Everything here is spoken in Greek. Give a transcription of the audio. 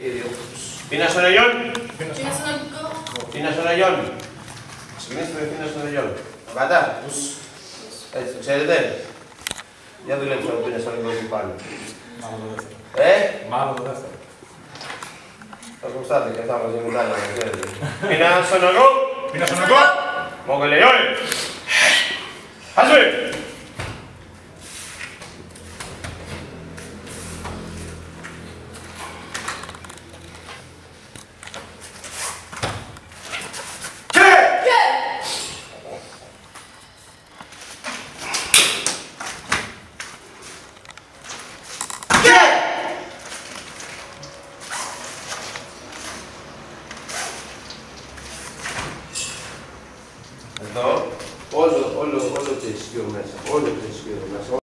Πίνας των Αγιών. Πίνας των Αγιών. Ξεκινήστε με πίνας των Αγιών. Κατά. Έτσι, το ξέρετε. Για δουλέψτε με πίνας των Αγιών και πάλι. Μάλλον το δεύτερο. Μάλλον το δεύτερο. Θα ακουστάτε και αυτά μαζί μετά να ξέρετε. Πίνας των Αγιών. Πίνας των Αγιών. Μογγελαιόν. Χαζί. Εδώ, όλο το ισχύο μέσα, όλο το ισχύο μέσα.